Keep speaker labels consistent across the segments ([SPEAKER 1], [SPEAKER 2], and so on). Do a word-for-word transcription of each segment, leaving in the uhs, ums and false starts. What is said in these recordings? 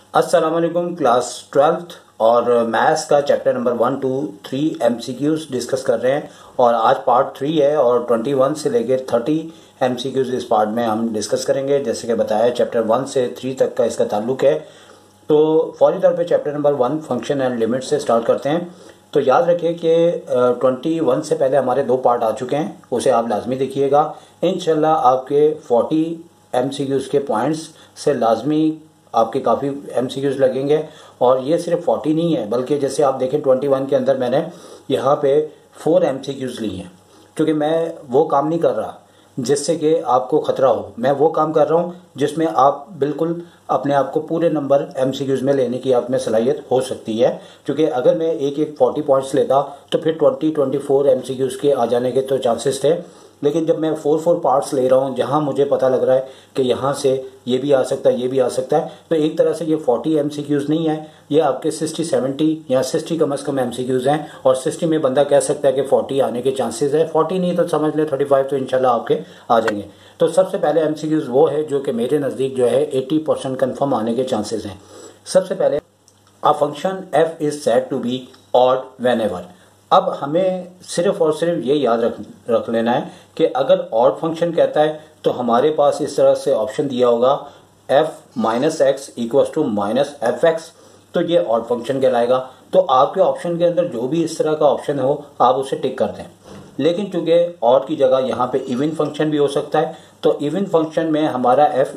[SPEAKER 1] अस्सलाम वालेकुम class twelfth और मैथ्स का chapter number one two three MCQs discuss कर रहे हैं और आज पार्ट थ्री है और ट्वेंटी वन से लेकर थर्टी एमसीक्यूज इस पार्ट में हम डिस्कस करेंगे। जैसे कि बताया चैप्टर वन से थ्री तक का इसका ताल्लुक है। तो फौरी तौर पे chapter number one function and limit से स्टार्ट करते हैं। तो याद रखिए कि ट्वेंटी वन से पहले हमारे दो पार्ट आ चुके हैं, उसे आप लाजमी देखिएगा। इंशाल्लाह आपके फोर्टी एमसीक्यूज के पॉइंट्स से लाजमी आपके काफ़ी एमसीक्यूज लगेंगे। और ये सिर्फ फोर्टी नहीं है, बल्कि जैसे आप देखें ट्वेंटी वन के अंदर मैंने यहाँ पे फोर एमसीक्यूज ली हैं, क्योंकि मैं वो काम नहीं कर रहा जिससे कि आपको खतरा हो। मैं वो काम कर रहा हूँ जिसमें आप बिल्कुल अपने आप को पूरे नंबर एमसीक्यूज में लेने की आप में सलाहियत हो सकती है। क्योंकि अगर मैं एक एक फोर्टी पॉइंट्स लेता तो फिर ट्वेंटी ट्वेंटी फोर एमसीक्यूज के आ जाने के तो चांसेस थे। लेकिन जब मैं फोर फोर पार्ट्स ले रहा हूँ जहाँ मुझे पता लग रहा है कि यहाँ से ये भी आ सकता है, ये भी आ सकता है, तो एक तरह से ये फोर्टी एमसीक्यूज नहीं है, ये आपके सिक्सटी सेवेंटी या सिक्सटी कम अज कम एमसीक्यूज हैं। और सिक्सटी में बंदा कह सकता है कि फोर्टी आने के चांसेस है, फोर्टी नहीं तो समझ ले थर्टी फाइव तो इंशाल्लाह आपके आ जाएंगे। तो सबसे पहले एमसीक्यूज वो है जो कि मेरे नज़दीक जो है एट्टी परसेंट कन्फर्म आने के चांसेस हैं। सबसे पहले a function f is said to be odd whenever एवर। अब हमें सिर्फ और सिर्फ ये याद रख रख लेना है कि अगर ऑड फंक्शन कहता है तो हमारे पास इस तरह से ऑप्शन दिया होगा f minus x equals to minus f x, तो ये ऑड फंक्शन कहलाएगा। तो आपके ऑप्शन के अंदर जो भी इस तरह का ऑप्शन हो आप उसे टिक कर दें। लेकिन चूंकि ऑड की जगह यहाँ पे इवन फंक्शन भी हो सकता है, तो इवन फंक्शन में हमारा f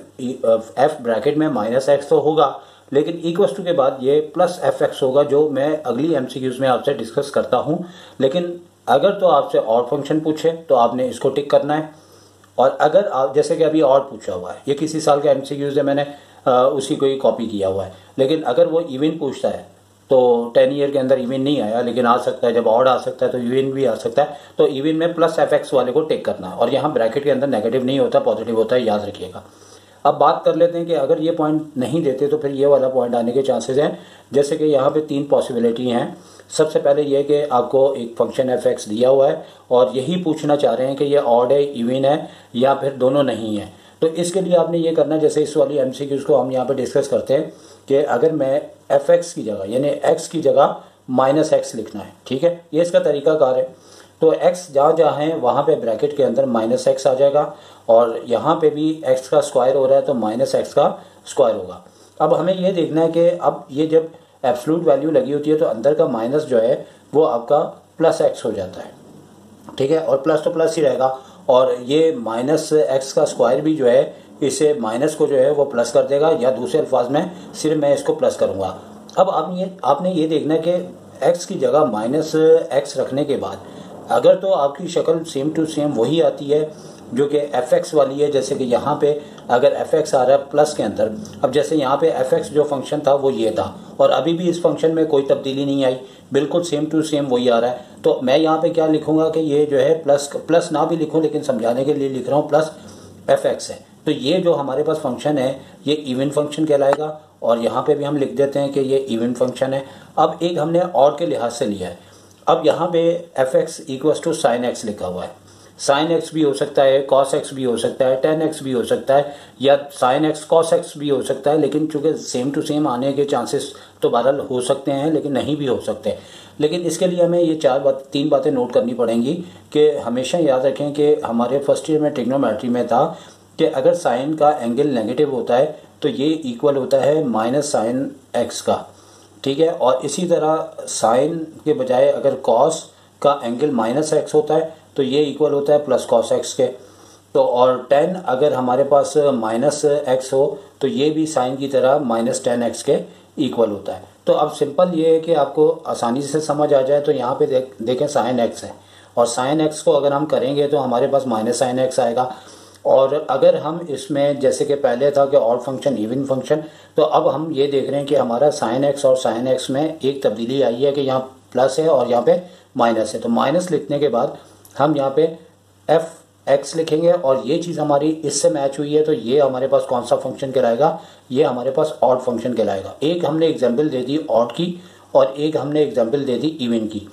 [SPEAKER 1] f ब्रैकेट में माइनस एक्स तो होगा, लेकिन इक्वल्स टू के बाद ये प्लस एफ एक्स होगा, जो मैं अगली एमसीक्यूज में आपसे डिस्कस करता हूं। लेकिन अगर तो आपसे ऑड फंक्शन पूछे तो आपने इसको टिक करना है। और अगर आप जैसे कि अभी ऑड पूछा हुआ है, ये किसी साल का एमसीक्यूज है, मैंने आ, उसी को ही कॉपी किया हुआ है। लेकिन अगर वो इवन पूछता है तो टेन ईयर के अंदर इवन नहीं आया, लेकिन आ सकता है, जब ऑड आ सकता है तो इवन भी आ सकता है। तो इवन में प्लस एफ एक्स वाले को टिक करना है, और यहाँ ब्रैकेट के अंदर नेगेटिव नहीं होता, पॉजिटिव होता है, याद रखिएगा। अब बात कर लेते हैं कि अगर ये पॉइंट नहीं देते तो फिर ये वाला पॉइंट आने के चांसेस हैं। जैसे कि यहाँ पे तीन पॉसिबिलिटी हैं। सबसे पहले ये कि आपको एक फंक्शन एफ एक्स दिया हुआ है और यही पूछना चाह रहे हैं कि ये ऑड है, इवन है, या फिर दोनों नहीं है। तो इसके लिए आपने ये करना है, जैसे इस वाली एमसीक्यूज को हम यहाँ पे डिस्कस करते हैं कि अगर मैं एफ एक्स की जगह यानी एक्स की जगह माइनस एक्स लिखना है, ठीक है, ये इसका तरीकाकार है। तो x जहाँ जहाँ है वहाँ पे ब्रैकेट के अंदर माइनस एक्स आ जाएगा, और यहाँ पे भी x का स्क्वायर हो रहा है तो माइनस एक्स का स्क्वायर होगा। अब हमें ये देखना है कि अब ये जब एब्सोल्यूट वैल्यू लगी होती है तो अंदर का माइनस जो है वो आपका प्लस एक्स हो जाता है, ठीक है, और प्लस तो प्लस ही रहेगा। और ये माइनस एक्स का स्क्वायर भी जो है इसे माइनस को जो है वो प्लस कर देगा, या दूसरे अल्फाज में सिर्फ मैं इसको प्लस करूँगा। अब आप ये आपने ये देखना है कि एक्स की जगह माइनस एक्स रखने के बाद अगर तो आपकी शक्ल सेम टू सेम वही आती है जो कि एफ एक्स वाली है। जैसे कि यहाँ पे अगर एफ एक्स आ रहा है प्लस के अंदर, अब जैसे यहाँ पे एफ एक्स जो फंक्शन था वो ये था, और अभी भी इस फंक्शन में कोई तब्दीली नहीं आई, बिल्कुल सेम टू सेम वही आ रहा है। तो मैं यहाँ पे क्या लिखूंगा कि ये जो है प्लस प्लस ना भी लिखूँ, लेकिन समझाने के लिए लिख रहा हूँ प्लस एफ एक्स है। तो ये जो हमारे पास फंक्शन है ये इवन फंक्शन कहलाएगा, और यहाँ पे भी हम लिख देते हैं कि ये इवन फंक्शन है। अब एक हमने ऑड के लिहाज से लिया है। अब यहाँ पे f x equals to sine x लिखा हुआ है। साइन एक्स भी हो सकता है, कॉस एक्स भी हो सकता है, टेन एक्स भी हो सकता है, या साइन एक्स कॉस एक्स भी हो सकता है। लेकिन चूंकि सेम टू सेम आने के चांसेस तो बहरहाल हो सकते हैं, लेकिन नहीं भी हो सकते। लेकिन इसके लिए हमें ये चार बात तीन बातें नोट करनी पड़ेंगी कि हमेशा याद रखें कि हमारे फर्स्ट ईयर में ट्रिग्नोमेट्री में था कि अगर साइन का एंगल नेगेटिव होता है तो ये इक्वल होता है माइनस साइन एक्स का, ठीक है। और इसी तरह साइन के बजाय अगर कॉस का एंगल माइनस एक्स होता है तो ये इक्वल होता है प्लस कॉस एक्स के। तो और टेन अगर हमारे पास माइनस एक्स हो तो ये भी साइन की तरह माइनस टेन एक्स के इक्वल होता है। तो अब सिंपल ये है कि आपको आसानी से समझ आ जाए, तो यहाँ पे देख देखें साइन एक्स है, और साइन एक्स को अगर हम करेंगे तो हमारे पास माइनस साइन एक्स आएगा। और अगर हम इसमें जैसे कि पहले था कि ऑड फंक्शन इवन फंक्शन, तो अब हम ये देख रहे हैं कि हमारा साइन एक्स और साइन एक्स में एक तब्दीली आई है कि यहाँ प्लस है और यहाँ पे माइनस है। तो माइनस लिखने के बाद हम यहाँ पे एफ एक्स लिखेंगे, और ये चीज़ हमारी इससे मैच हुई है, तो ये हमारे पास कौन सा फंक्शन कहलाएगा, ये हमारे पास ऑड फंक्शन कहलाएगा। एक हमने एग्जाम्पल दे दी ऑड की और एक हमने एग्जाम्पल दे दी इवन की।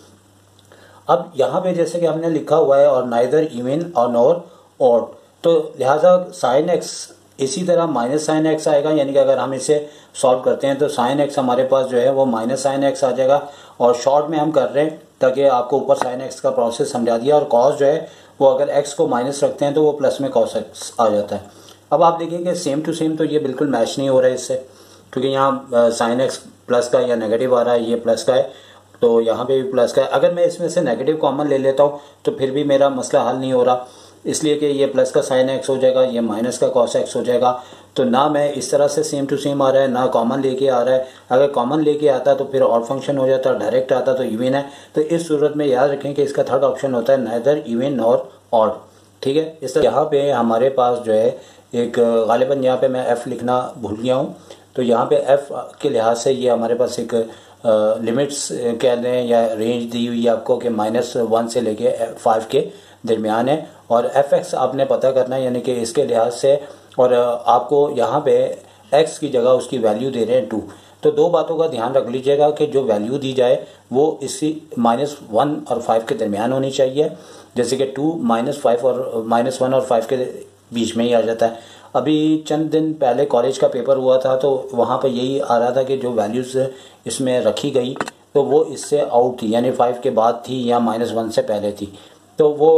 [SPEAKER 1] अब यहाँ पे जैसे कि हमने लिखा हुआ है और नाइदर इवन और नॉर ऑड, तो लिहाजा साइन एक्स इसी तरह माइनस साइन एक्स आएगा, यानी कि अगर हम इसे सॉल्व करते हैं तो साइन एक्स हमारे पास जो है वो माइनस साइन एक्स आ जाएगा। और शॉर्ट में हम कर रहे हैं ताकि आपको ऊपर साइन एक्स का प्रोसेस समझा दिया। और कॉस जो है वो अगर एक्स को माइनस रखते हैं तो वो प्लस में कॉस एक्स आ जाता है। अब आप देखेंगे सेम टू सेम तो ये बिल्कुल मैच नहीं हो रहा है इससे, क्योंकि यहाँ साइन एक्स प्लस का या नेगेटिव आ रहा है, ये प्लस का है, तो यहाँ पे भी प्लस का है। अगर मैं इसमें से नेगेटिव कॉमन ले लेता हूँ तो फिर भी मेरा मसला हल नहीं हो रहा, इसलिए कि ये प्लस का साइन एक्स हो जाएगा, ये माइनस का कॉस एक्स हो जाएगा। तो ना मैं इस तरह से सेम टू सेम आ रहा है, ना कॉमन लेके आ रहा है। अगर कॉमन लेके आता तो फिर ऑड फंक्शन हो जाता, डायरेक्ट आता तो इवन है। तो इस सूरत में याद रखें कि इसका थर्ड ऑप्शन होता है नाइदर इवन नॉर ऑड, ठीक है। इस तरह यहाँ पे हमारे पास जो है एक गालिबन यहाँ पे मैं एफ लिखना भूल गया हूँ, तो यहाँ पे एफ के लिहाज से ये हमारे पास एक लिमिट्स कह रहे हैं या रेंज दी हुई है आपको कि माइनस वन से लेके फाइव के दरमियान है। और एफ एक्स आपने पता करना है, यानी कि इसके लिहाज से, और आपको यहाँ पे एक्स की जगह उसकी वैल्यू दे रहे हैं टू। तो दो बातों का ध्यान रख लीजिएगा कि जो वैल्यू दी जाए वो इसी माइनस वन और फाइव के दरमियान होनी चाहिए, जैसे कि टू माइनस फाइव और माइनस वन और फाइव के बीच में ही आ जाता है। अभी चंद दिन पहले कॉलेज का पेपर हुआ था तो वहाँ पर यही आ रहा था कि जो वैल्यूज़ इसमें रखी गई तो वो इससे आउट थी, यानी फाइव के बाद थी या माइनस वन से पहले थी, तो वो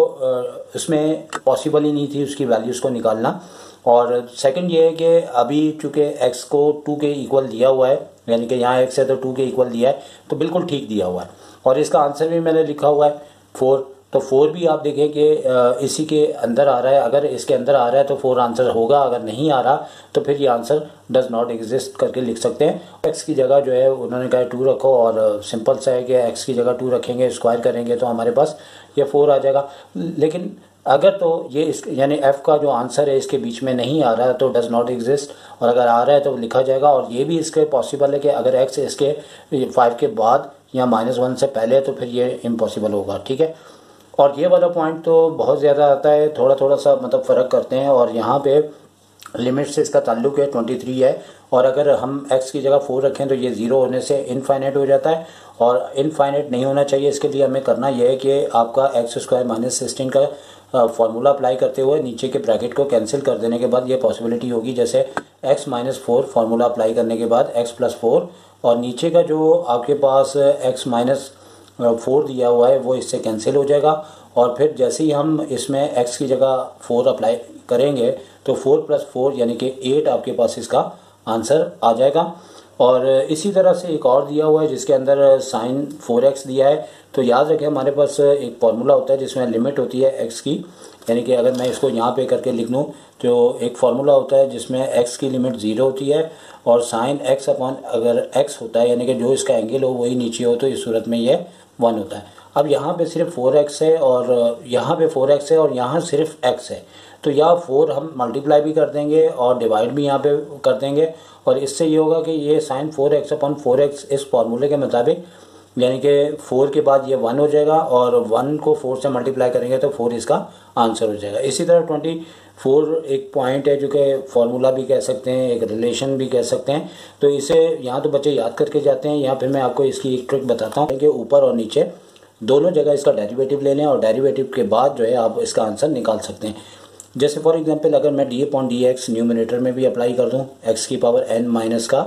[SPEAKER 1] उसमें पॉसिबल ही नहीं थी उसकी वैल्यूज़ को निकालना। और सेकंड ये है कि अभी चूँकि एक्स को टू के इक्वल दिया हुआ है, यानी कि यहाँ एक्स है तो टू के इक्वल दिया है, तो बिल्कुल ठीक दिया हुआ है। और इसका आंसर भी मैंने लिखा हुआ है फोर, तो फोर भी आप देखें कि इसी के अंदर आ रहा है। अगर इसके अंदर आ रहा है तो फोर आंसर होगा, अगर नहीं आ रहा तो फिर ये आंसर डज नॉट एग्जिस्ट करके लिख सकते हैं। एक्स की जगह जो है उन्होंने कहा टू रखो, और सिंपल सा है कि एक्स की जगह टू रखेंगे, स्क्वायर करेंगे तो हमारे पास ये फोर आ जाएगा। लेकिन अगर तो ये इस यानी एफ का जो आंसर है इसके बीच में नहीं आ रहा है तो डज नॉट एग्जिस्ट, और अगर आ रहा है तो लिखा जाएगा। और ये भी इसके पॉसिबल है कि अगर एक्स इसके फाइव के बाद या माइनस वन से पहले तो फिर ये इम्पॉसिबल होगा, ठीक है। और ये वाला पॉइंट तो बहुत ज़्यादा आता है, थोड़ा थोड़ा सा मतलब फ़र्क करते हैं। और यहाँ पे लिमिट से इसका ताल्लुक है ट्वेंटी थ्री है, और अगर हम x की जगह फोर रखें तो ये ज़ीरो होने से इनफाइनाइट हो जाता है, और इनफाइनाइट नहीं होना चाहिए। इसके लिए हमें करना यह है कि आपका एक्स स्क्वायर माइनस सिक्सटीन का फार्मूला अप्लाई करते हुए नीचे के ब्रैकेट को कैंसिल कर देने के बाद ये पॉसिबिलिटी होगी, जैसे x minus four formula apply करने के बाद x प्लस फोर, और नीचे का जो आपके पास x माइनस फोर दिया हुआ है वो इससे कैंसिल हो जाएगा। और फिर जैसे ही हम इसमें x की जगह फोर अप्लाई करेंगे तो फोर प्लस फोर यानी कि एट आपके पास इसका आंसर आ जाएगा। और इसी तरह से एक और दिया हुआ है जिसके अंदर साइन फोर एक्स दिया है, तो याद रखें हमारे पास एक फार्मूला होता है जिसमें लिमिट होती है x की, यानी कि अगर मैं इसको यहाँ पे करके लिख लूँ तो एक फार्मूला होता है जिसमें x की लिमिट ज़ीरो होती है और साइन x अपॉन अगर x होता है, यानी कि जो इसका एंगल हो वही नीचे हो, तो इस सूरत में ये वन होता है। अब यहाँ पे सिर्फ फोर एक्स है और यहाँ पे फोर एक्स है और यहाँ सिर्फ x है, तो या फोर हम मल्टीप्लाई भी कर देंगे और डिवाइड भी यहाँ पे कर देंगे, और इससे ये होगा कि ये sine four x upon four x इस फार्मूले के मुताबिक, यानी कि फोर के बाद ये वन हो जाएगा और वन को फोर से मल्टीप्लाई करेंगे तो फोर इसका आंसर हो जाएगा। इसी तरह ट्वेंटी फोर एक पॉइंट है जो कि फार्मूला भी कह सकते हैं, एक रिलेशन भी कह सकते हैं, तो इसे यहाँ तो बच्चे याद करके जाते हैं। यहाँ फिर मैं आपको इसकी एक ट्रिक बताता हूँ कि ऊपर और नीचे दोनों जगह इसका डेरिवेटिव ले लें और डेरिवेटिव के बाद जो है आप इसका आंसर निकाल सकते हैं। जैसे फॉर एग्जांपल अगर मैं d upon d x numerator में भी अप्लाई कर दूं, एक्स की पावर एन माइनस का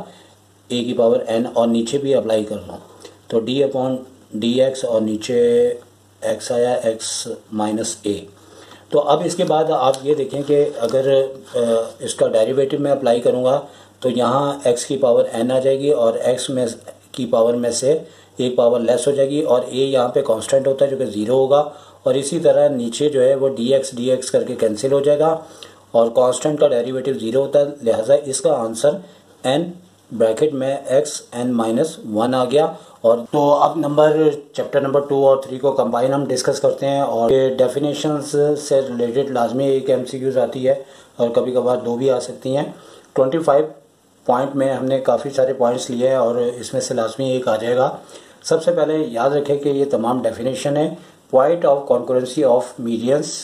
[SPEAKER 1] ए की पावर एन, और नीचे भी अप्लाई कर दूं तो डी अपॉन डी एक्स और नीचे एक्स आया एक्स माइनस ए। तो अब इसके बाद आप ये देखें कि अगर इसका डेरिवेटिव में अप्लाई करूँगा तो यहाँ एक्स की पावर एन आ जाएगी और एक्स में की पावर में से एक पावर लेस हो जाएगी और ए यहाँ पे कांस्टेंट होता है जो कि ज़ीरो होगा, और इसी तरह नीचे जो है वो डी एक्स डी एक्स करके कैंसिल हो जाएगा और कांस्टेंट का डेरिवेटिव ज़ीरो होता है, लिहाजा इसका आंसर एन ब्रैकेट में एक्स एन माइनस वन आ गया। और तो अब नंबर चैप्टर नंबर टू और थ्री को कंबाइन हम डिस्कस करते हैं, और डेफिनेशंस से रिलेटेड लाजमी एक एमसीक्यूज आती है और कभी कभार दो भी आ सकती हैं। ट्वेंटी फाइव पॉइंट में हमने काफ़ी सारे पॉइंट्स लिए हैं और इसमें से लाजमी एक आ जाएगा। सबसे पहले याद रखें कि ये तमाम डेफिनेशन है। Point of concurrency of medians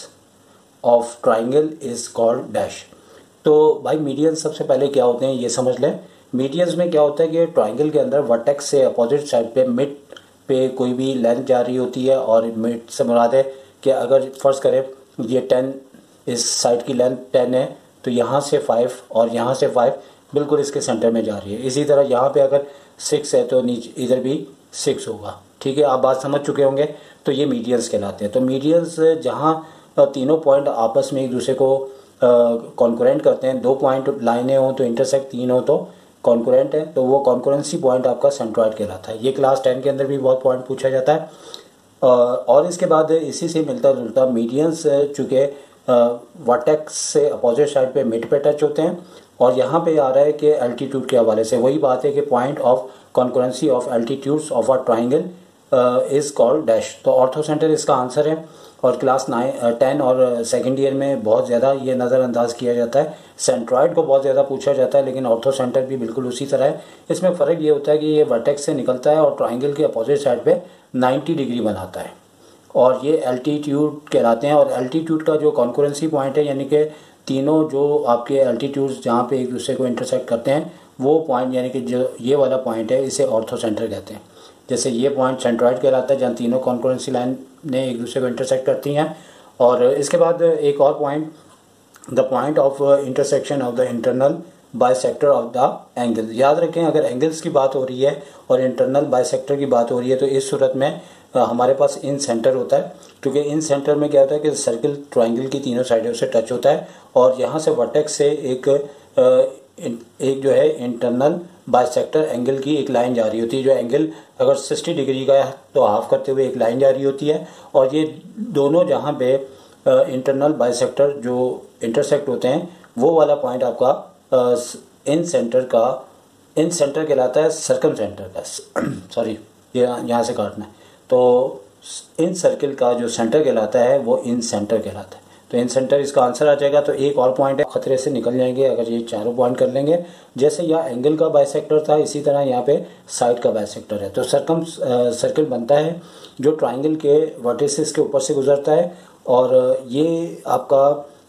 [SPEAKER 1] of triangle is called dash. तो भाई मीडियंस सबसे पहले क्या होते हैं ये समझ लें। मीडियंस में क्या होता है कि ट्राइंगल के अंदर वर्टेक्स से अपोजिट साइड पे मिड पे कोई भी लेंथ जा रही होती है, और मिड से मुराद है कि अगर फर्ज करें ये टेन इस साइड की लेंथ टेन है तो यहाँ से फाइव और यहाँ से फाइव बिल्कुल इसके सेंटर में जा रही है। इसी तरह यहाँ पे अगर सिक्स है तो नीचे इधर भी सिक्स होगा। ठीक है, आप बात समझ चुके होंगे। तो ये मीडियंस कहलाते हैं। तो मीडियंस जहाँ तीनों पॉइंट आपस में एक दूसरे को कॉन्कुरेंट करते हैं, दो पॉइंट लाइनें हो तो इंटरसेक्ट, तीन हो तो कॉन्कुरेंट है, तो वो कॉन्कुरेंसी पॉइंट आपका सेंट्रॉइड कहलाता है। ये क्लास टेन के अंदर भी बहुत पॉइंट पूछा जाता है। और इसके बाद इसी से मिलता जुलता मीडियंस चूँकि वर्टेक्स से अपोजिट साइड पे मिड पे टच होते हैं, और यहाँ पे आ रहा है कि एल्टीट्यूड के हवाले से वही बात है कि point of concurrency of altitudes of a triangle is called dash. तो ऑर्थो सेंटर इसका आंसर है। और क्लास नाइन टेन और सेकेंड ईयर में बहुत ज़्यादा ये नज़रअंदाज किया जाता है। सेंट्रॉइड को बहुत ज़्यादा पूछा जाता है, लेकिन ऑर्थो सेंटर भी बिल्कुल उसी तरह है। इसमें फ़र्क ये होता है कि ये वर्टेक्स से निकलता है और ट्राइंगल के अपोजिट साइड पे नाइन्टी डिग्री बनाता है, और ये एल्टीट्यूड कहलाते हैं। और एल्टीट्यूड का जो कॉन्कुरेंसी पॉइंट है, यानी कि तीनों जो आपके एल्टीट्यूड्स जहाँ पे एक दूसरे को इंटरसेक्ट करते हैं, वो पॉइंट यानी कि जो ये वाला पॉइंट है इसे ऑर्थो सेंटर कहते हैं। जैसे ये पॉइंट सेंट्रॉइड कहलाता है जहाँ तीनों कॉन्कुरेंसी लाइन ने एक दूसरे को इंटरसेक्ट करती हैं। और इसके बाद एक और point, the point of intersection of the internal bisector of the angle. याद रखें, अगर एंगल्स की बात हो रही है और इंटरनल बाइसेक्टर की बात हो रही है तो इस सूरत में हमारे पास इन सेंटर होता है, क्योंकि इन सेंटर में क्या होता है कि सर्किल ट्राइंगल की तीनों साइडों से टच होता है, और यहाँ से वर्टेक्स से एक एक जो है इंटरनल बाइसेक्टर एंगल की एक लाइन जा रही होती है। जो एंगल अगर साठ डिग्री का है तो हाफ करते हुए एक लाइन जा रही होती है, और ये दोनों जहाँ पे इंटरनल बाइसेक्टर जो इंटरसेक्ट होते हैं वो वाला पॉइंट आपका इन सेंटर का इन सेंटर कहलाता है, सर्कम सेंटर का सॉरी ये यहाँ से काटना है। तो इन सर्किल का जो सेंटर कहलाता है वो इन सेंटर कहलाता है। तो इन सेंटर इसका आंसर आ जाएगा। तो एक और पॉइंट है, खतरे से निकल जाएंगे अगर ये चारों पॉइंट कर लेंगे। जैसे यहाँ एंगल का बाइसेक्टर था, इसी तरह यहाँ पे साइड का बाइसेक्टर है। तो सर्कम सर्किल बनता है जो ट्राइंगल के वर्टिसेस के ऊपर से गुजरता है, और ये आपका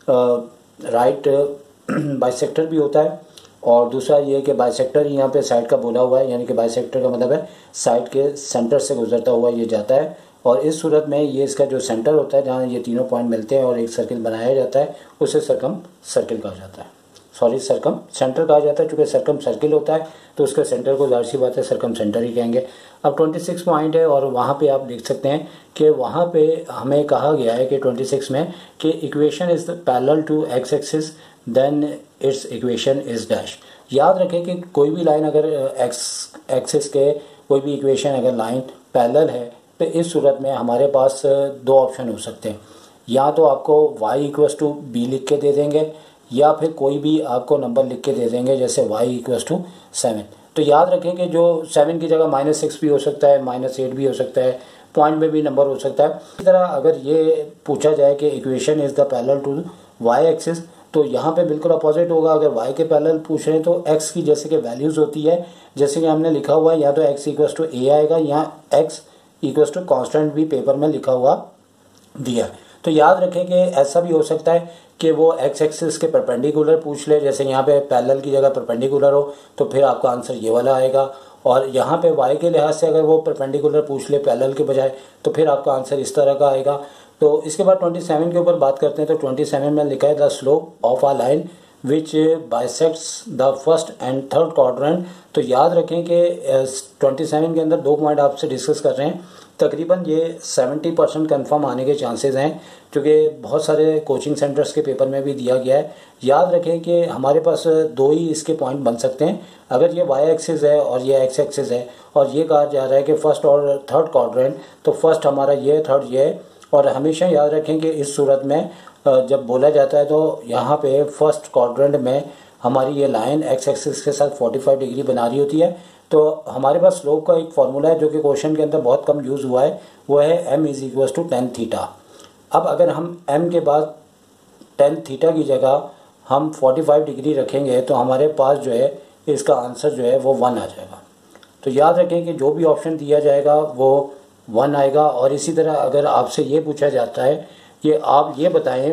[SPEAKER 1] राइट बाइसेक्टर भी होता है। और दूसरा ये कि बाइसेक्टर यहाँ पे साइड का बोला हुआ है, यानी कि बाइसेक्टर का मतलब है साइड के सेंटर से गुजरता हुआ ये जाता है। और इस सूरत में ये इसका जो सेंटर होता है जहाँ ये तीनों पॉइंट मिलते हैं और एक सर्किल बनाया जाता है, उसे सर्कम सर्किल कहा जाता है। सॉरी सर्कम सेंटर कहा जाता है, क्योंकि सर्कम सर्किल होता है तो उसके सेंटर को जाहिर सी बात है सर्कम सेंटर ही कहेंगे। अब छब्बीस पॉइंट है, और वहाँ पे आप देख सकते हैं कि वहाँ पे हमें कहा गया है कि छब्बीस में कि equation is parallel to x axis then its equation is dash. याद रखें कि कोई भी लाइन अगर एक्स एक्सिस के कोई भी इक्वेशन अगर लाइन पैरेलल है तो इस सूरत में हमारे पास दो ऑप्शन हो सकते हैं, या तो आपको y इक्वस टू बी लिख के दे देंगे, या फिर कोई भी आपको नंबर लिख के दे देंगे जैसे y इक्वस टू सेवन। तो याद रखें कि जो सेवन की जगह माइनस सिक्स भी हो सकता है, माइनस एट भी हो सकता है, पॉइंट में भी नंबर हो सकता है। इसी तरह अगर ये पूछा जाए कि equation is the parallel to y axis, तो यहाँ पे बिल्कुल अपोजिट होगा। अगर y के पैरेलल पूछ रहे हैं तो x की जैसे कि वैल्यूज़ होती है, जैसे कि हमने लिखा हुआ है, या तो x इक्वस टू ए आएगा, या x इक्वस टू कॉन्स्टेंट भी पेपर में लिखा हुआ दिया है। तो याद रखें कि ऐसा भी हो सकता है कि वो एक्स एक्सिस के परपेंडिकुलर पूछ ले, जैसे यहाँ पे पैरेलल की जगह परपेंडिकुलर हो तो फिर आपका आंसर ये वाला आएगा, और यहाँ पे वाई के लिहाज से अगर वो परपेंडिकुलर पूछ ले पैरेलल के बजाय तो फिर आपका आंसर इस तरह का आएगा। तो इसके बाद सत्ताईस के ऊपर बात करते हैं। तो सत्ताईस में लिखा है the slope of a line which bisects the first and third quadrant. तो याद रखें कि सत्ताईस के अंदर दो पॉइंट आपसे डिस्कस कर रहे हैं, तकरीबन ये सत्तर परसेंट कन्फर्म आने के चांसेस हैं, क्योंकि बहुत सारे कोचिंग सेंटर्स के पेपर में भी दिया गया है। याद रखें कि हमारे पास दो ही इसके पॉइंट बन सकते हैं, अगर ये वाई एक्सिस है और ये एक्स एक्सिस है, और ये कहा जा रहा है कि फर्स्ट और थर्ड क्वाड्रेंट, तो फर्स्ट हमारा ये, थर्ड ये। और हमेशा याद रखें कि इस सूरत में जब बोला जाता है तो यहाँ पे फर्स्ट क्वाड्रेंट में हमारी ये लाइन एक्स एक्सिस के साथ पैंतालीस डिग्री बना रही होती है। तो हमारे पास स्लोप का एक फॉर्मूला है जो कि क्वेश्चन के अंदर बहुत कम यूज़ हुआ है, वो है m is equal to tan theta. अब अगर हम m के बाद टेन थीटा की जगह हम पैंतालीस डिग्री रखेंगे तो हमारे पास जो है इसका आंसर जो है वो वन आ जाएगा। तो याद रखें कि जो भी ऑप्शन दिया जाएगा वो वन आएगा। और इसी तरह अगर आपसे ये पूछा जाता है कि आप ये बताएं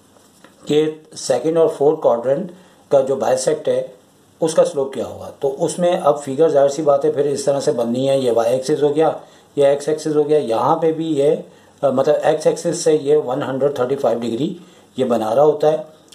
[SPEAKER 1] कि सेकंड और फोर्थ क्वाड्रेंट का जो बाइसेक्ट है उसका स्लोप क्या होगा, तो उसमें अब फिगर जाहिर सी बात है फिर इस तरह से बननी है। ये वाई एक्सिस हो गया, ये एक्स एक्सिस हो गया, यहाँ पे भी ये मतलब एक्स एक्सिस से ये एक सौ पैंतीस डिग्री ये बना रहा होता है।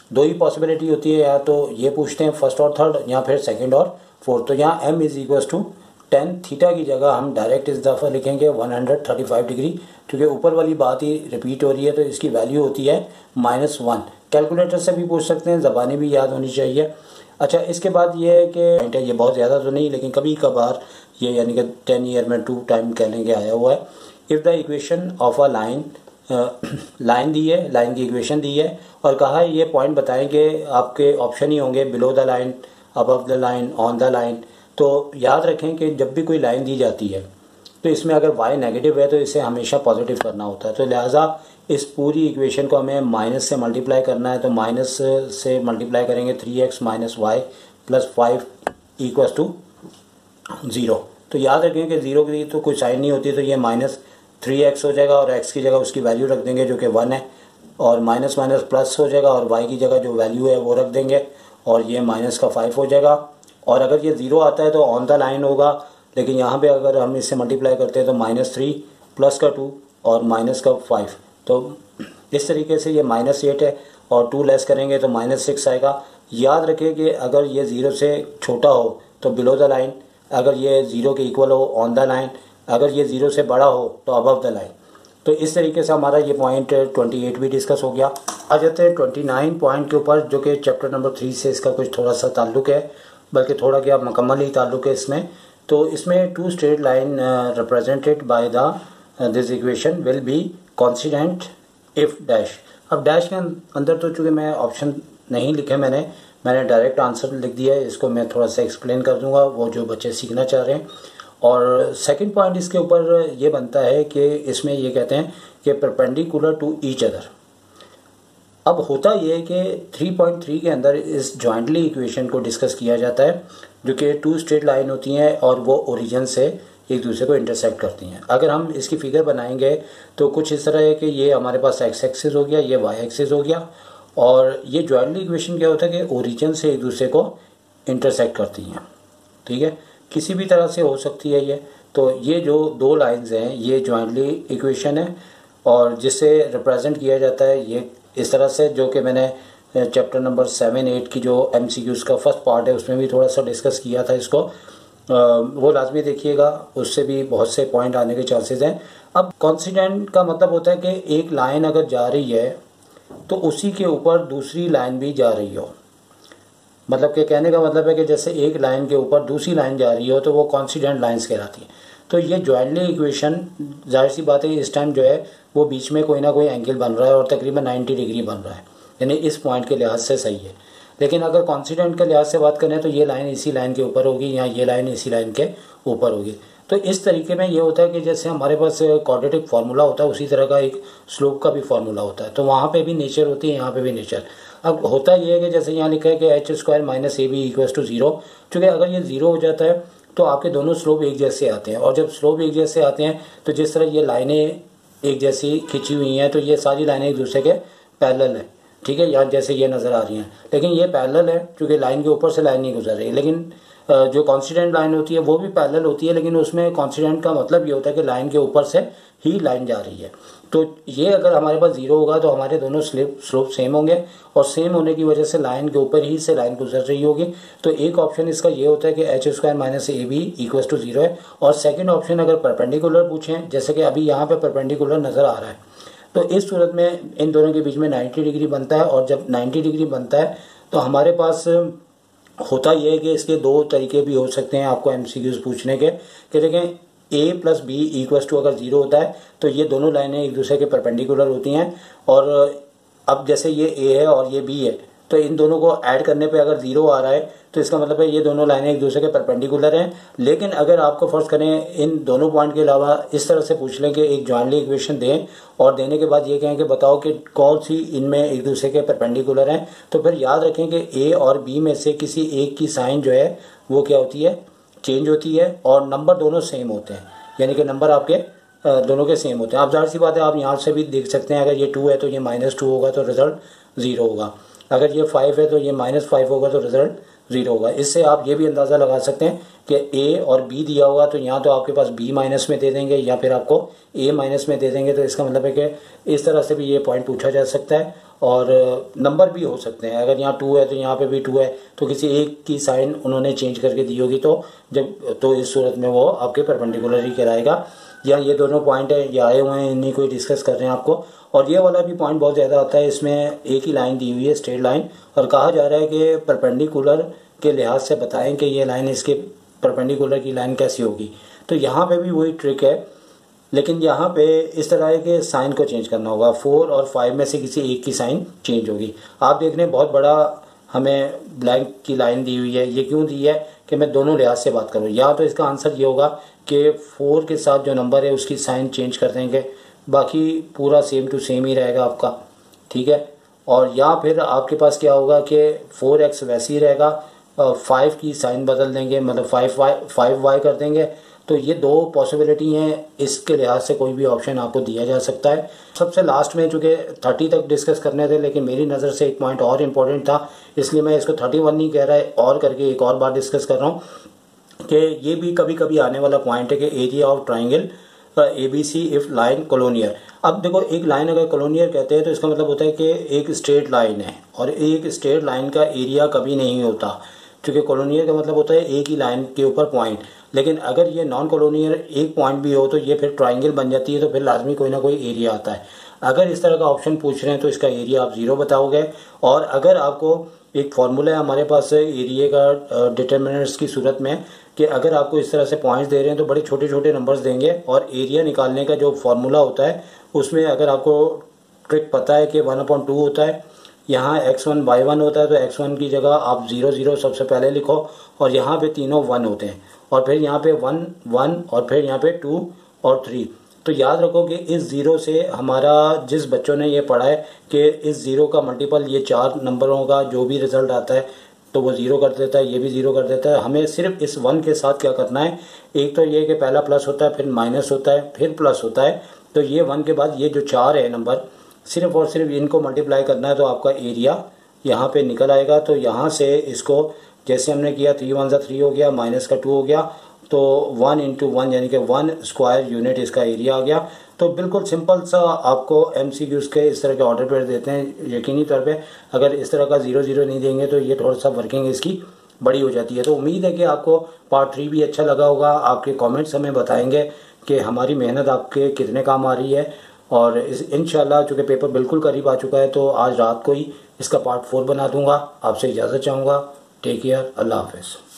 [SPEAKER 1] दो ही पॉसिबिलिटी होती है, या तो ये पूछते हैं फर्स्ट और थर्ड, या फिर सेकंड और फोर्थ। तो यहाँ m is equal to tan theta की जगह हम डायरेक्ट इस दफ़ा लिखेंगे one hundred thirty five degree, क्योंकि ऊपर वाली बात ही रिपीट हो रही है, तो इसकी वैल्यू होती है माइनस वन। कैलकुलेटर से भी पूछ सकते हैं, ज़बानी भी याद होनी चाहिए। अच्छा, इसके बाद ये है कि ये बहुत ज़्यादा तो नहीं, लेकिन कभी कभार ये यानी कि टेन ईयर में टू टाइम कह लेंगे आया हुआ है। If the equation of a line, line दी है, लाइन की इक्वेशन दी है और कहा है ये पॉइंट बताएं कि आपके ऑप्शन ही होंगे below the line, above the line, on the line. तो याद रखें कि जब भी कोई लाइन दी जाती है तो इसमें अगर y नेगेटिव है तो इसे हमेशा पॉजिटिव करना होता है। तो लिहाजा इस पूरी इक्वेशन को हमें माइनस से मल्टीप्लाई करना है, तो माइनस से मल्टीप्लाई करेंगे three x minus y plus five equals to zero. तो याद रखें कि ज़ीरो की तो कोई साइन नहीं होती, तो ये माइनस थ्री एक्स हो जाएगा और x की जगह उसकी वैल्यू रख देंगे जो कि वन है, और माइनस माइनस प्लस हो जाएगा और y की जगह जो वैल्यू है वो रख देंगे और ये माइनस का फाइव हो जाएगा। और अगर ये ज़ीरो आता है तो ऑन द लाइन होगा, लेकिन यहाँ पे अगर हम इससे मल्टीप्लाई करते हैं तो माइनस थ्री प्लस का टू और माइनस का फाइव, तो इस तरीके से ये माइनस एट है और टू लेस करेंगे तो माइनस सिक्स आएगा। याद रखें कि अगर ये ज़ीरो से छोटा हो तो बिलो द लाइन, अगर ये ज़ीरो के इक्वल हो ऑन द लाइन, अगर ये ज़ीरो से बड़ा हो तो अबव द लाइन। तो इस तरीके से हमारा ये पॉइंट ट्वेंटी एट भी डिस्कस हो गया। आ जाते हैं ट्वेंटी नाइन पॉइंट के ऊपर, जो कि चैप्टर नंबर थ्री से इसका कुछ थोड़ा सा ताल्लुक है, बल्कि थोड़ा क्या मुकम्मल ही ताल्लुक है इसमें। तो इसमें two straight line represented by the this equation will be coincident if dash. अब डैश के अंदर तो चूँकि मैं ऑप्शन नहीं लिखे, मैंने मैंने डायरेक्ट आंसर लिख दिया है, इसको मैं थोड़ा सा एक्सप्लेन कर दूंगा वो जो बच्चे सीखना चाह रहे हैं। और सेकंड पॉइंट इसके ऊपर ये बनता है कि इसमें ये कहते हैं कि परपेंडिकुलर टू ईच अदर। अब होता ये है कि थ्री पॉइंट थ्री के अंदर इस जॉइंटली इक्वेशन को डिस्कस किया जाता है, जो कि टू स्ट्रेट लाइन होती हैं और वो ओरिजिन से एक दूसरे को इंटरसेक्ट करती हैं। अगर हम इसकी फिगर बनाएंगे तो कुछ इस तरह है कि ये हमारे पास एक्स एक्सिस हो गया, ये वाई एक्सिस हो गया, और ये जॉइंटली इक्वेशन क्या होता है कि ओरिजिन से एक दूसरे को इंटरसेक्ट करती हैं। ठीक है, किसी भी तरह से हो सकती है ये। तो ये जो दो लाइंस हैं ये जॉइंटली इक्वेशन है, और जिसे रिप्रेजेंट किया जाता है ये इस तरह से, जो कि मैंने चैप्टर नंबर सेवन एट की जो एमसीक्यूज़ का फर्स्ट पार्ट है उसमें भी थोड़ा सा डिस्कस किया था इसको, वो लाजमी देखिएगा, उससे भी बहुत से पॉइंट आने के चांसेस हैं। अब कॉन्सिडेंट का मतलब होता है कि एक लाइन अगर जा रही है तो उसी के ऊपर दूसरी लाइन भी जा रही हो। मतलब कि कहने का मतलब है कि जैसे एक लाइन के ऊपर दूसरी लाइन जा रही हो तो वो कॉन्सिडेंट लाइंस कहलाती है। तो ये जॉइंटली इक्वेशन जाहिर सी बात है इस टाइम जो है वो बीच में कोई ना कोई एंगल बन रहा है और तकरीबन नाइन्टी डिग्री बन रहा है, यानी इस पॉइंट के लिहाज से सही है। लेकिन अगर कॉन्सिडेंट के लिहाज से बात करें तो ये लाइन इसी लाइन के ऊपर होगी या ये लाइन इसी लाइन के ऊपर होगी। तो इस तरीके में ये होता है कि जैसे हमारे पास क्वाड्रेटिक फार्मूला होता है उसी तरह का एक स्लोप का भी फार्मूला होता है। तो वहाँ पे भी नेचर होती है, यहाँ पे भी नेचर। अब होता ये है कि जैसे यहाँ लिखा है कि h square minus a b equals to zero, क्योंकि अगर ये जीरो हो जाता है तो आपके दोनों स्लोप एक जैसे आते हैं, और जब स्लोप एक जैसे आते हैं तो जिस तरह ये लाइनें एक जैसी खिंची हुई हैं तो ये सारी लाइनें एक दूसरे के पैरेलल हैं। ठीक है, यहाँ जैसे ये नज़र आ रही हैं, लेकिन ये पैरेलल है क्योंकि लाइन के ऊपर से लाइन नहीं गुजर रही। लेकिन जो कॉन्सिडेंट लाइन होती है वो भी पैरेलल होती है, लेकिन उसमें कॉन्सिडेंट का मतलब ये होता है कि लाइन के ऊपर से ही लाइन जा रही है। तो ये अगर हमारे पास जीरो होगा तो हमारे दोनों स्लिप स्लोप सेम होंगे, और सेम होने की वजह से लाइन के ऊपर ही से लाइन गुजर रही होगी। तो एक ऑप्शन इसका ये होता है कि h square minus a b equals to zero है। और सेकंड ऑप्शन अगर परपेंडिकुलर पूछें, जैसे कि अभी यहाँ पे परपेंडिकुलर नज़र आ रहा है, तो इस सूरत में इन दोनों के बीच में नाइन्टी डिग्री बनता है, और जब नाइन्टी डिग्री बनता है तो हमारे पास होता यह है कि इसके दो तरीके भी हो सकते हैं आपको एमसीक्यूज पूछने के, कि देखें a plus b equals to अगर जीरो होता है तो ये दोनों लाइनें एक दूसरे के परपेंडिकुलर होती हैं, और अब जैसे ये ए है और ये बी है तो इन दोनों को ऐड करने पे अगर जीरो आ रहा है तो इसका मतलब है ये दोनों लाइनें एक दूसरे के परपेंडिकुलर हैं। लेकिन अगर आपको फर्ज करें इन दोनों पॉइंट के अलावा इस तरह से पूछ लें कि एक जॉइंटली इक्वेशन दें और देने के बाद ये कहें कि बताओ कि कौन सी इनमें एक दूसरे के परपेंडिकुलर हैं, तो फिर याद रखें कि ए और बी में से किसी एक की साइन जो है वो क्या होती है, चेंज होती है, और नंबर दोनों सेम होते हैं, यानी कि नंबर आपके दोनों के सेम होते हैं। आप जाहिर सी बात है आप यहाँ से भी देख सकते हैं, अगर ये टू है तो ये माइनस टू होगा तो रिजल्ट ज़ीरो होगा, अगर ये फाइव है तो ये माइनस फाइव होगा तो रिजल्ट ज़ीरो होगा। इससे आप ये भी अंदाज़ा लगा सकते हैं कि ए और बी दिया होगा तो यहाँ तो आपके पास बी माइनस में दे देंगे या फिर आपको ए माइनस में दे देंगे। तो इसका मतलब है कि इस तरह से भी ये पॉइंट पूछा जा सकता है और नंबर भी हो सकते हैं। अगर यहाँ टू है तो यहाँ पे भी टू है, तो किसी एक की साइन उन्होंने चेंज करके दी होगी तो जब तो इस सूरत में वो आपके परपेंडिकुलर ही कहलाएगा। या ये दोनों पॉइंट है ये आए हुए हैं, इन्हीं को डिस्कस कर रहे हैं आपको। और ये वाला भी पॉइंट बहुत ज़्यादा आता है, इसमें एक ही लाइन दी हुई है स्ट्रेट लाइन और कहा जा रहा है कि परपेंडिकुलर के लिहाज से बताएं कि ये लाइन इसके परपेंडिकुलर की लाइन कैसी होगी। तो यहाँ पे भी वही ट्रिक है, लेकिन यहाँ पे इस तरह है कि साइन को चेंज करना होगा। फोर और फाइव में से किसी एक की साइन चेंज होगी। आप देख रहे हैं बहुत बड़ा हमें ब्लैंक की लाइन दी हुई है। ये क्यों दी है कि मैं दोनों लिहाज से बात करूँ। या तो इसका आंसर ये होगा कि फोर के साथ जो नंबर है उसकी साइन चेंज कर देंगे, बाकी पूरा सेम टू सेम ही रहेगा आपका, ठीक है। और या फिर आपके पास क्या होगा कि फोर एक्स वैसे ही रहेगा, फाइव की साइन बदल देंगे, मतलब फाइव वाई फाइव वाई कर देंगे। तो ये दो पॉसिबिलिटी हैं, इसके लिहाज से कोई भी ऑप्शन आपको दिया जा सकता है। सबसे लास्ट में चूँकि थर्टी तक डिस्कस करने थे, लेकिन मेरी नज़र से एक पॉइंट और इम्पोर्टेंट था, इसलिए मैं इसको थर्टी वन नहीं कह रहा है और करके एक और बार डिस्कस कर रहा हूँ कि ये भी कभी कभी आने वाला पॉइंट है कि area of triangle a b c if line collinear. अब देखो एक लाइन अगर कोलोनियर कहते हैं तो इसका मतलब होता है कि एक स्ट्रेट लाइन है और एक स्ट्रेट लाइन का एरिया कभी नहीं होता, क्योंकि कोलोनियर का मतलब होता है एक ही लाइन के ऊपर पॉइंट। लेकिन अगर ये नॉन कोलोनियर एक पॉइंट भी हो तो ये फिर ट्राइंगल बन जाती है, तो फिर लाजमी कोई ना कोई एरिया आता है। अगर इस तरह का ऑप्शन पूछ रहे हैं तो इसका एरिया आप जीरो बताओगे। और अगर आपको एक फॉर्मूला है हमारे पास एरिया का डिटर्मिनेंट्स की सूरत में कि अगर आपको इस तरह से पॉइंट्स दे रहे हैं तो बड़े छोटे छोटे नंबर्स देंगे और एरिया निकालने का जो फॉर्मूला होता है उसमें अगर आपको ट्रिक पता है कि वन अपॉइंट टू होता है, यहाँ एक्स वन बाई वन होता है, तो एक्स वन की जगह आप जीरो जीरो सबसे पहले लिखो और यहाँ पे तीनों वन होते हैं और फिर यहाँ पे वन वन और फिर यहाँ पे टू और थ्री। तो याद रखो कि इस ज़ीरो से हमारा जिस बच्चों ने ये पढ़ा है कि इस ज़ीरो का मल्टीपल ये चार नंबरों का जो भी रिजल्ट आता है तो वो ज़ीरो कर देता है, ये भी ज़ीरो कर देता है। हमें सिर्फ इस वन के साथ क्या करना है, एक तो ये कि पहला प्लस होता है, फिर माइनस होता है, फिर प्लस होता है। तो ये वन के बाद ये जो चार है नंबर, सिर्फ और सिर्फ इनको मल्टीप्लाई करना है तो आपका एरिया यहाँ पे निकल आएगा। तो यहाँ से इसको जैसे हमने किया थ्री वन सा थ्री हो गया, माइनस का टू हो गया, तो वन इंटू वन यानी कि वन स्क्वायर यूनिट इसका एरिया आ गया। तो बिल्कुल सिंपल सा आपको एमसीक्यूज के इस तरह के ऑर्डर पे देते हैं। यकीनी तौर पे अगर इस तरह का जीरो जीरो नहीं देंगे तो ये थोड़ा सा वर्किंग इसकी बड़ी हो जाती है। तो उम्मीद है कि आपको पार्ट थ्री भी अच्छा लगा होगा। आपके कमेंट्स हमें बताएंगे कि हमारी मेहनत आपके कितने काम आ रही है। और इस इंशाल्लाह चूँकि पेपर बिल्कुल करीब आ चुका है तो आज रात को ही इसका पार्ट फोर बना दूंगा। आपसे इजाज़त चाहूँगा। टेक केयर, अल्लाह हाफिज़।